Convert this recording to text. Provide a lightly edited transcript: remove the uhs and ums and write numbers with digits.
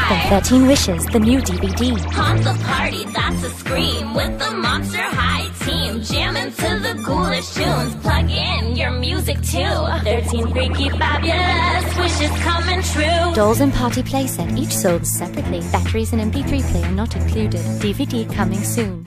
Then 13 Wishes, the new DVD. Haunt the party, that's a scream. With the Monster High team, jamming to the ghoulish tunes. Plug in your music too. 13 freaky fabulous wishes coming true. Dolls and party playset, each sold separately. Batteries and MP3 player not included. DVD coming soon.